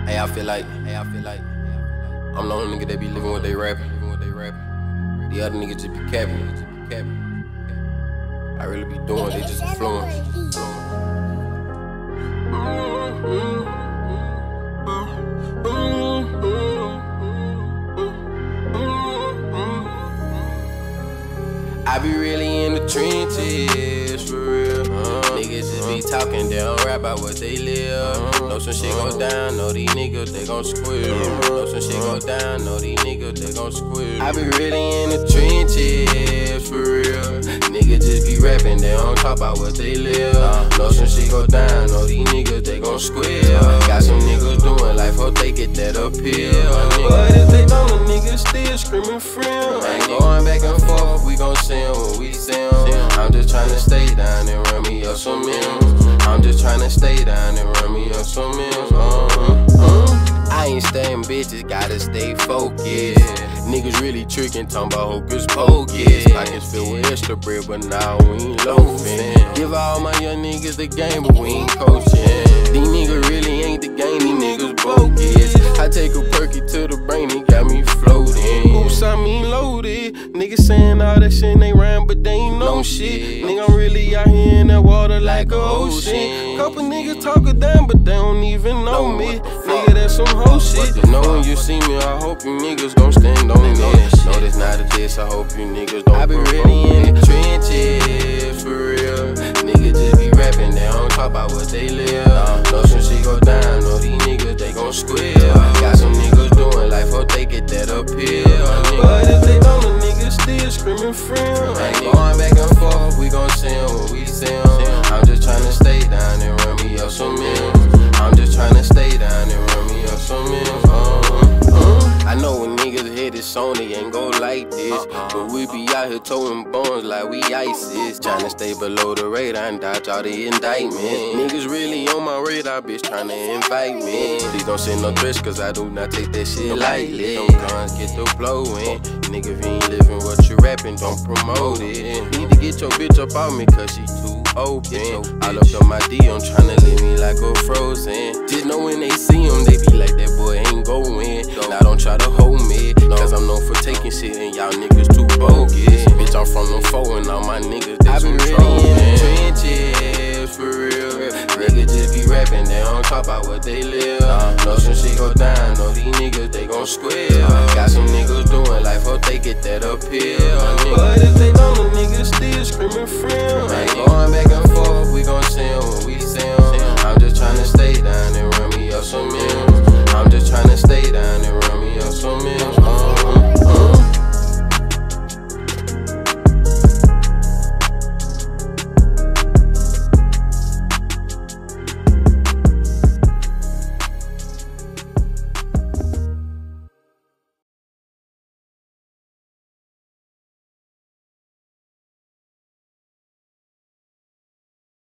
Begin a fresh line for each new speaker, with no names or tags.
Hey, I feel like I'm the only nigga that be living what they rapping. The other niggas just be capping. I really be doing, they just influence. I be really in the trenches, for real. Niggas just be talking, they don't rap about what they live. Know some shit go down, know these niggas, they gon' squeal. Know some shit go down, know these niggas, they gon' squeal. I be really in the trenches, for real. Niggas just be rapping, they don't talk about what they live. Know some shit go down, know these niggas, they gon' squeal. Got some niggas doing life, hope they get that appeal. But if they don't, the niggas still screaming frill. Ain't going back and forth, we gon' see when we see them. I'm just tryna stay down and run me up some meals. I'm just tryna stay down and run me up some meals. I ain't staying bitches, gotta stay focused. Niggas really tricking, talking about hocus pocus. Pockets filled with extra bread, but now we ain't loafing. Give all my young niggas the game, but we ain't coaching. These niggas really ain't the game, these niggas bogus. I take a perky to the brain, he got me floating. Oops, I mean loaded. Niggas saying all that shit, they rhyme, but they ain't no shit. Nigga, I'm really out here in that water like a ocean. Couple niggas talkin' down, but they don't even know me. Nigga, that's some hoe shit. You know when you see me, I hope you niggas gon' stand on it. No, this not a diss, I hope you niggas don't. I be really in the trenches, for real. Niggas just be rapping, they don't talk about what they live. Know some shit go down, know these niggas, they gon' squeal. Got some niggas doing life, hope they get that appeal. But if they don't, the niggas still screaming frill. Ain't going back and forth, we gon' see them when we see them. I'm just tryna stay down and run me up some meals. I'm just tryna stay down and run me up some meals. I know when niggas hit this song, they ain't go like this. But we be out here throwing bones like we ISIS. Tryna stay below the radar and dodge all the indictments. Niggas really on my radar, bitch, tryna invite me. Please don't send no threats, cause I do not take that shit lightly. Them guns get the blowing. Nigga, if you ain't living what you rapping, don't promote it. Need to get your bitch up on me, cause she too open. I looked up my DM, tryna leave me like a frozen. Just know when they see him, they be like, that boy ain't going. Now don't try to hold me, cause I'm known for taking shit and y'all niggas too bogus. Bitch, I'm from them four and all my niggas, they too really in the trenches, for real. Niggas just be rapping, they don't talk about what they live. Know some shit go down, know these niggas, they gon' squeal. Got some niggas doing life, hope they get that appeal. But if they don't, the niggas still screaming frill. Ain't going back